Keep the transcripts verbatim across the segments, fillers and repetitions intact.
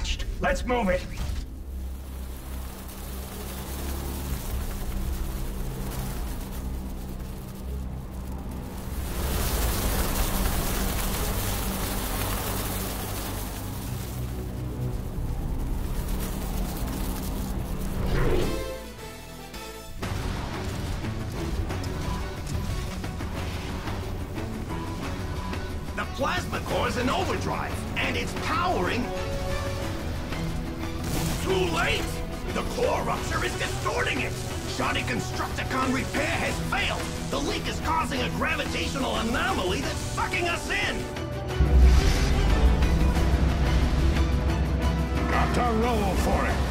attached. Let's move it. Plasma core's in overdrive, and it's powering... Too late! The core rupture is distorting it! Shoddy Constructicon repair has failed! The leak is causing a gravitational anomaly that's sucking us in! Got to roll for it!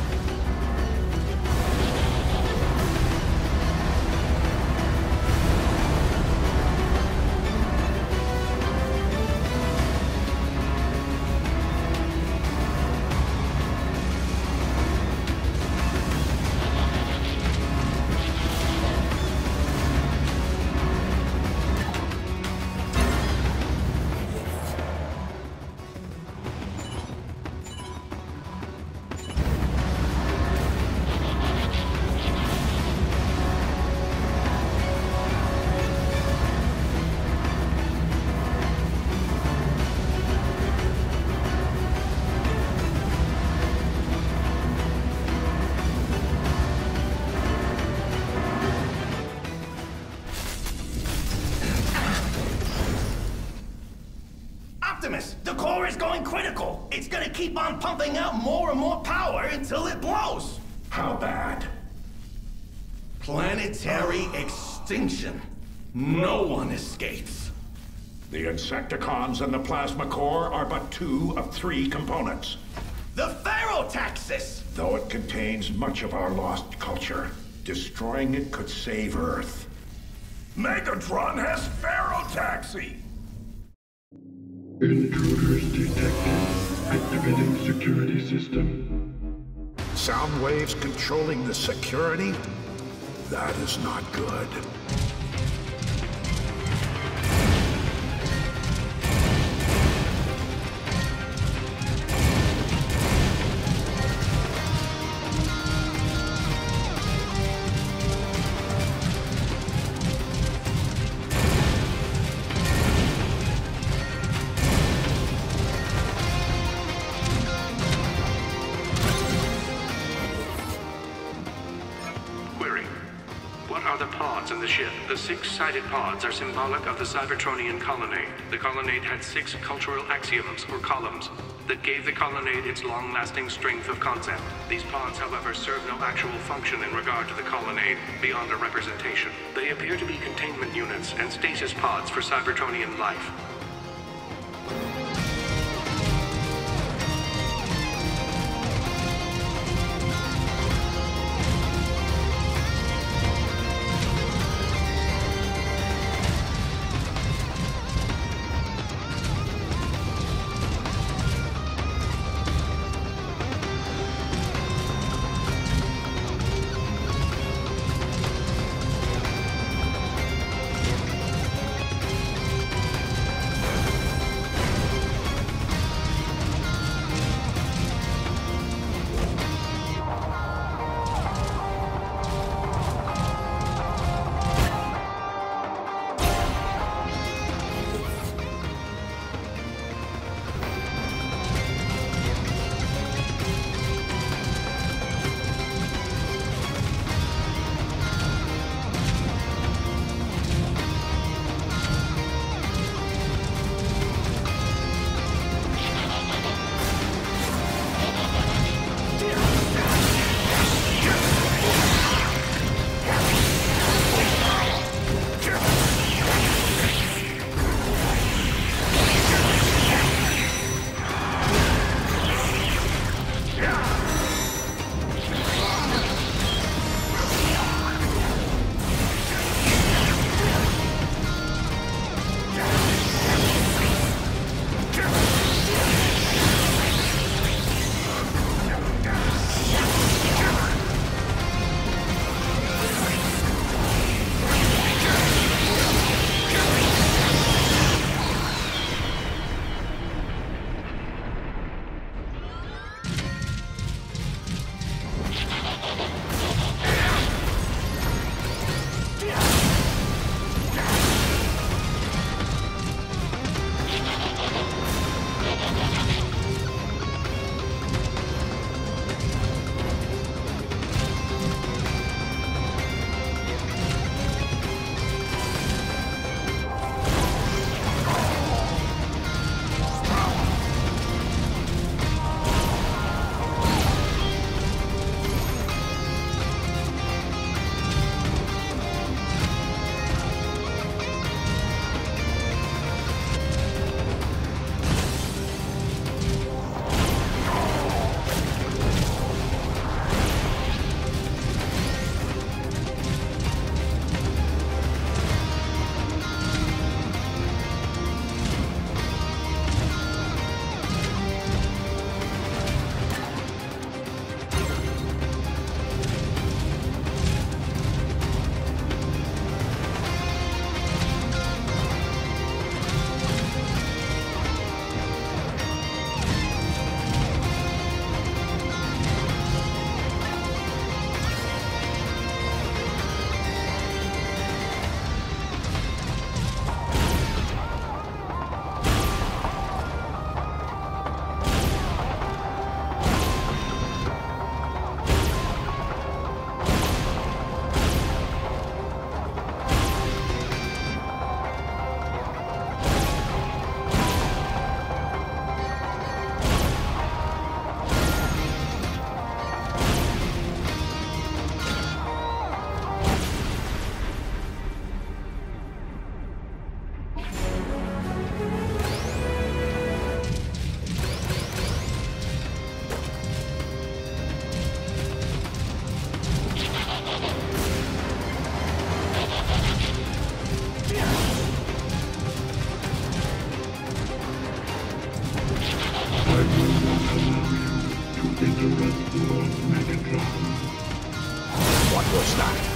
Optimus, the core is going critical. It's gonna keep on pumping out more and more power until it blows. How bad? Planetary extinction. No one escapes. The Insecticons and the plasma core are but two of three components. The Ferrotaxis! Though it contains much of our lost culture, destroying it could save Earth. Megatron has Ferrotaxi! Intruders detected. Activating security system. Sound waves controlling the security? That is not good. In the ship, the six-sided pods are symbolic of the Cybertronian colonnade. The colonnade had six cultural axioms, or columns, that gave the colonnade its long-lasting strength of concept. These pods, however, serve no actual function in regard to the colonnade, beyond a representation. They appear to be containment units and stasis pods for Cybertronian life. Lord Megatron. What was that?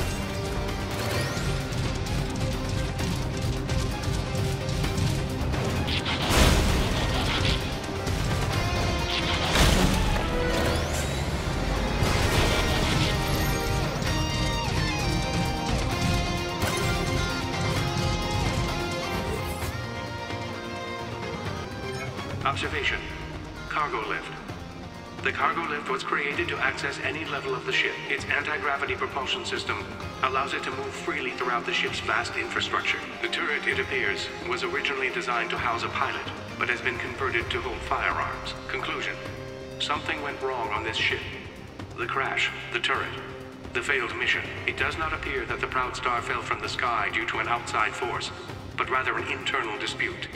Observation. Cargo lift. The cargo lift was created to access any level of the ship. Its anti-gravity propulsion system allows it to move freely throughout the ship's vast infrastructure. The turret, it appears, was originally designed to house a pilot, but has been converted to hold firearms. Conclusion. Something went wrong on this ship. The crash, the turret, the failed mission. It does not appear that the Proud Star fell from the sky due to an outside force, but rather an internal dispute.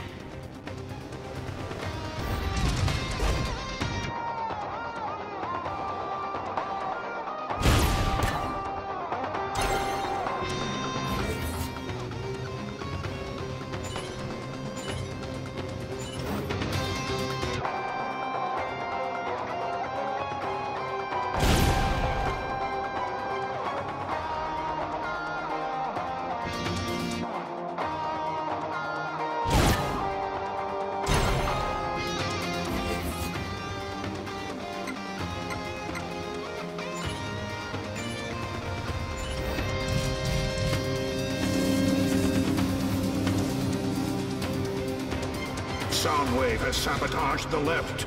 Soundwave has sabotaged the lift.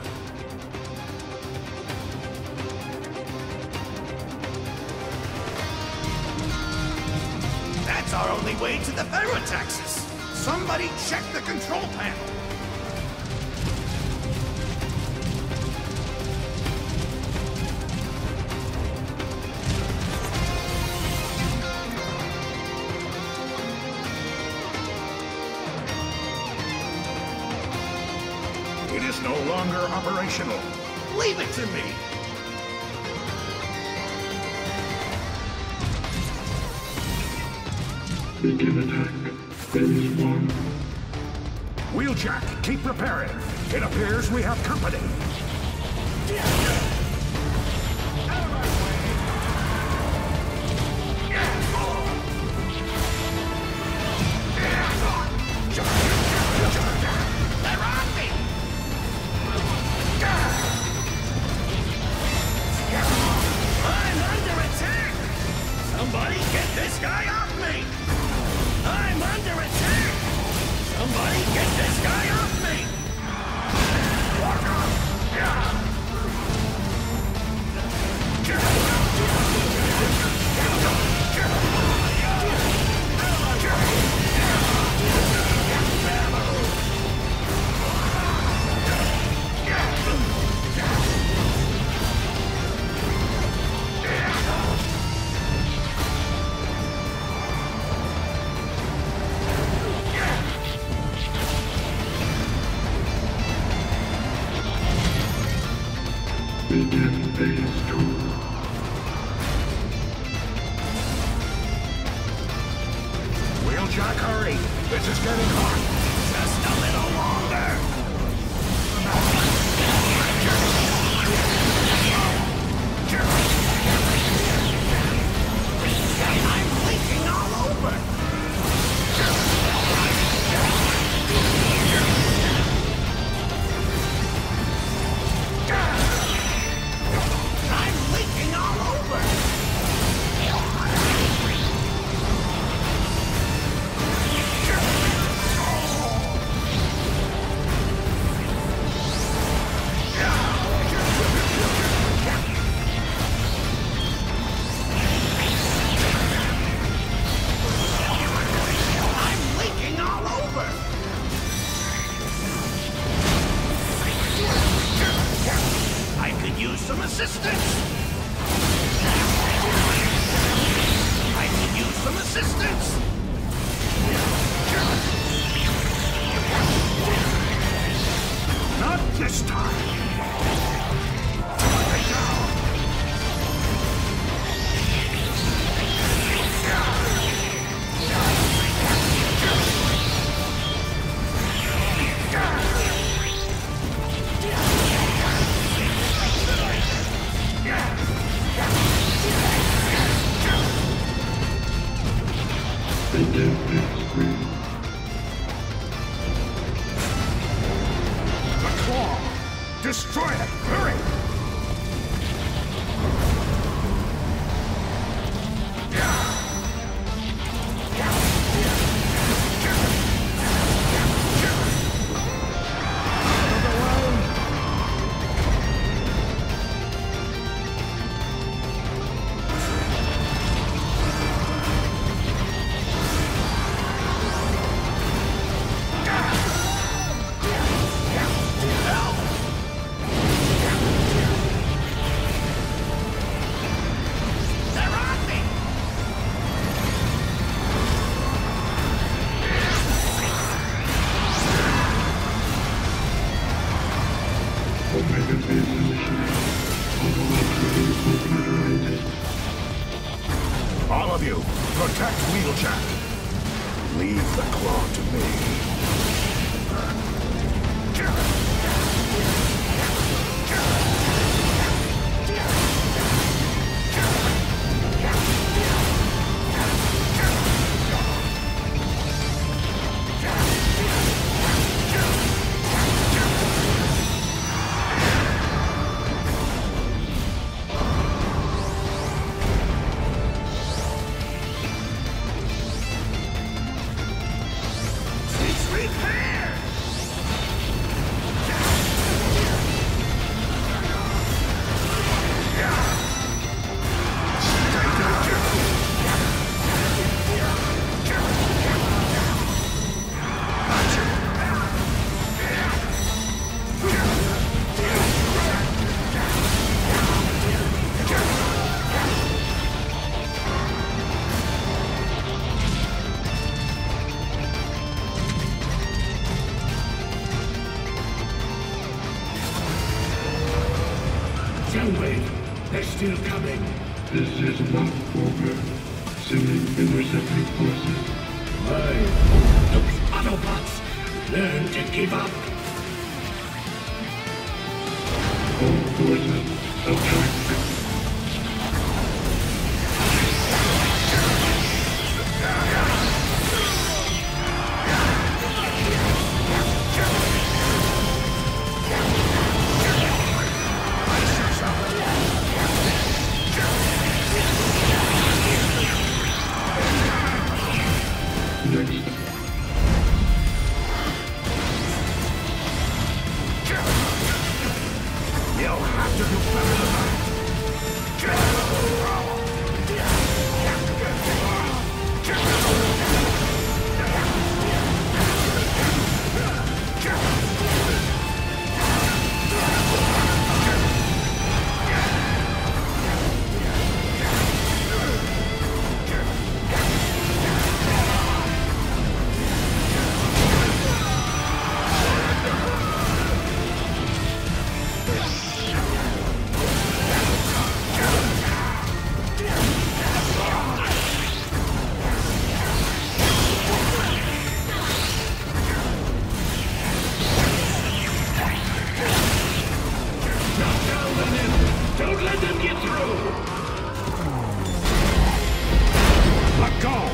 That's our only way to the Ferrotaxis. Somebody check the control panel. It is no longer operational. Leave it to me. Begin attack. Phase one. Wheeljack, keep repairing. It appears we have company. Somebody get this guy off me! I'm under attack! Somebody get this guy off me! Begin phase two. Wheeljack, hurry! This is getting hot! Just a little longer! I'm leaking all over! I'm leaking all over! I'm leaking all over! I could use some assistance! I could use some assistance! Not this time! Put it down! Yeah! attack! Hurry! All of you, protect Wheeljack. Leave the claw to me. Don't wait. They're still coming. This is not over. Sending intercepting forces. Why? Those Autobots! Learn to give up. All forces attack. You'll have to do better than that. Don't let them get through! Let go!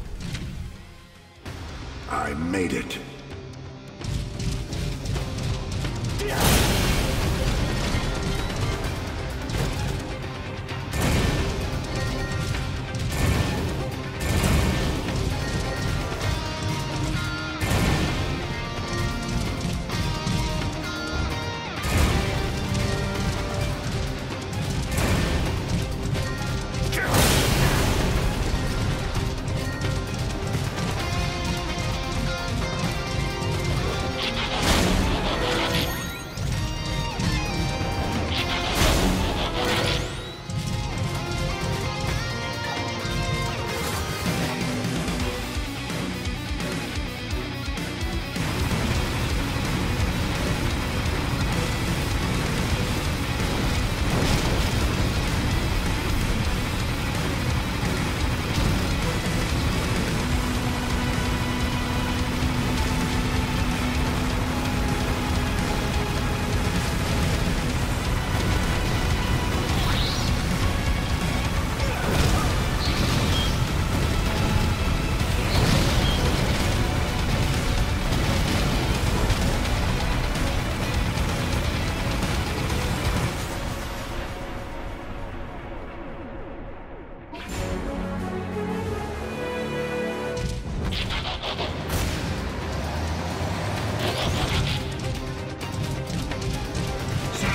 I made it.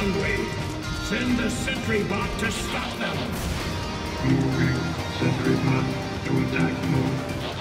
hungry. Send the sentry bot to stop them. Moving sentry bot to attack mode.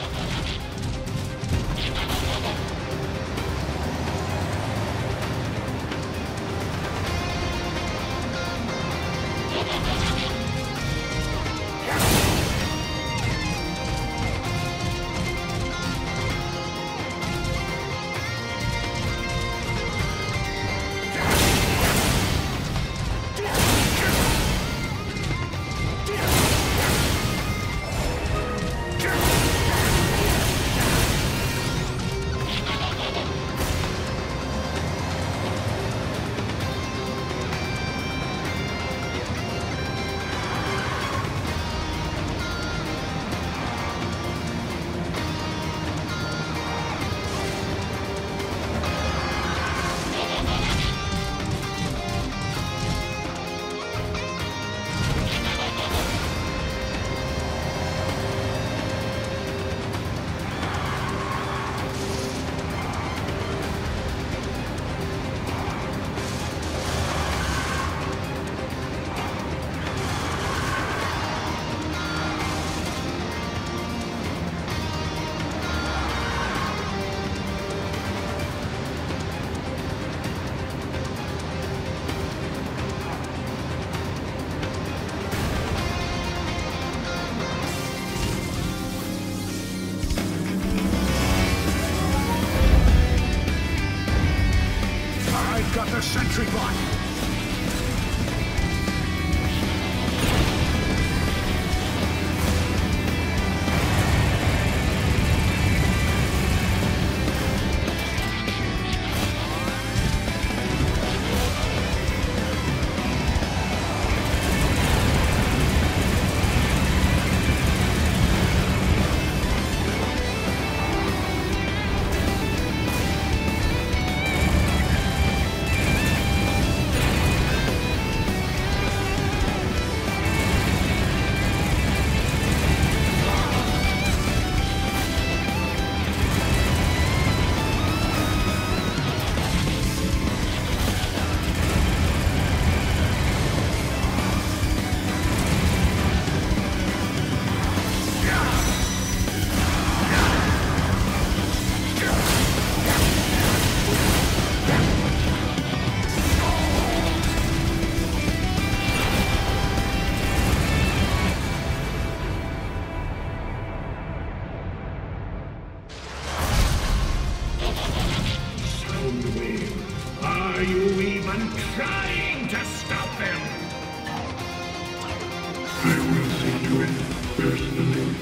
Got the sentry bot! Are you even trying to stop them? I will see to it personally.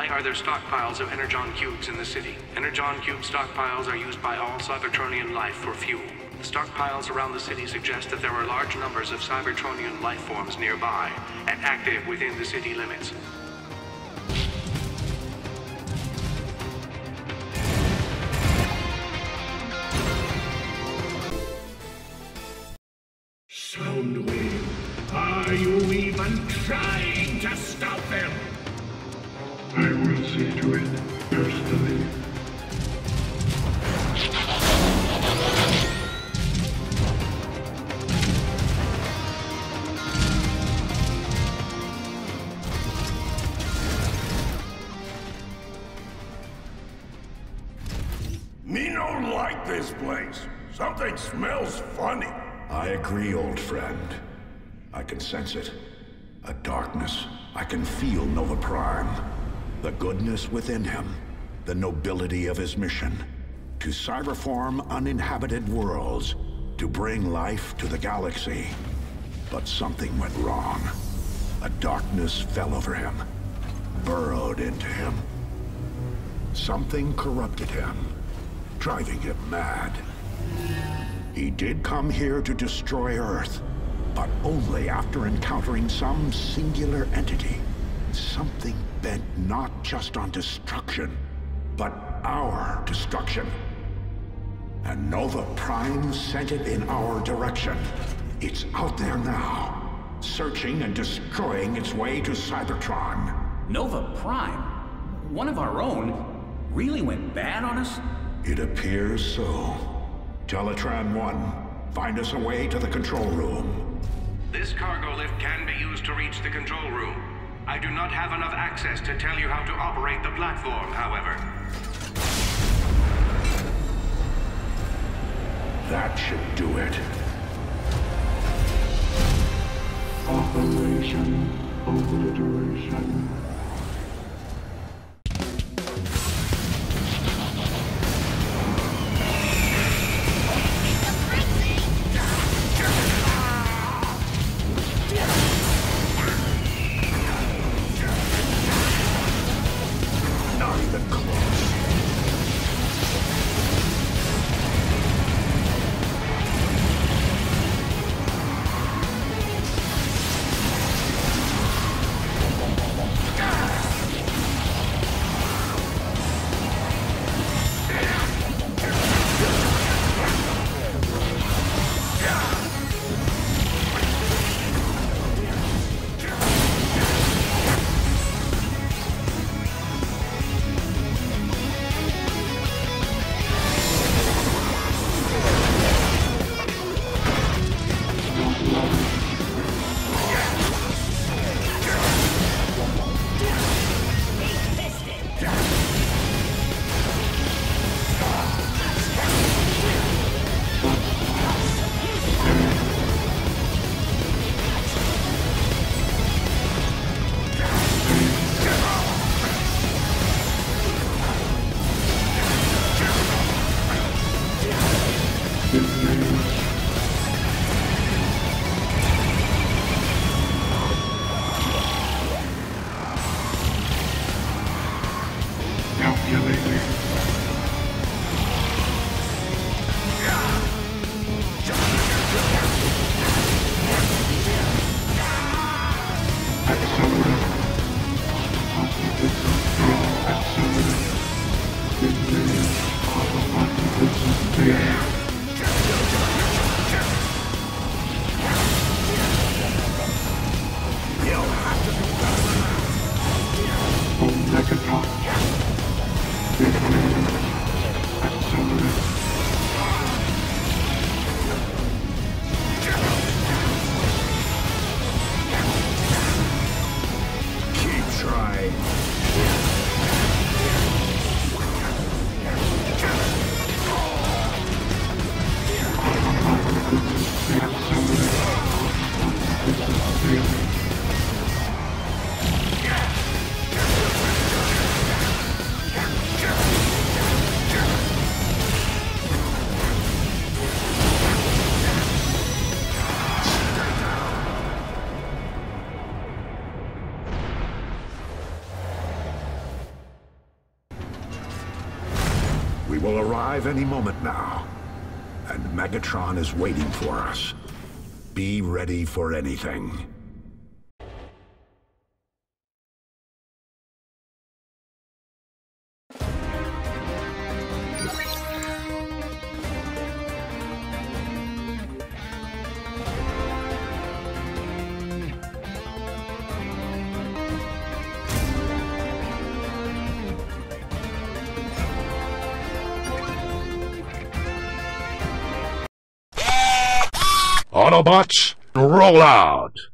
are there stockpiles of Energon cubes in the city? Energon cube stockpiles are used by all Cybertronian life for fuel. The stockpiles around the city suggest that there are large numbers of Cybertronian life forms nearby and active within the city limits. Soundwave, are you even trying to stop them? I will see to it personally. Me no like this place. Something smells funny. I agree, old friend. I can sense it. A darkness. I can feel Nova Prime. The goodness within him. The nobility of his mission. To cyberform uninhabited worlds. To bring life to the galaxy. But something went wrong. A darkness fell over him. Burrowed into him. Something corrupted him. Driving him mad. He did come here to destroy Earth, but only after encountering some singular entity. Something bent not just on destruction, but our destruction. And Nova Prime sent it in our direction. It's out there now, searching and destroying its way to Cybertron. Nova Prime? One of our own? Really went bad on us? It appears so. Teletran one, find us a way to the control room. This cargo lift can be used to reach the control room. I do not have enough access to tell you how to operate the platform, however. That should do it. Operation Obliteration. We will arrive any moment now. And Megatron is waiting for us. Be ready for anything. Autobots, roll out!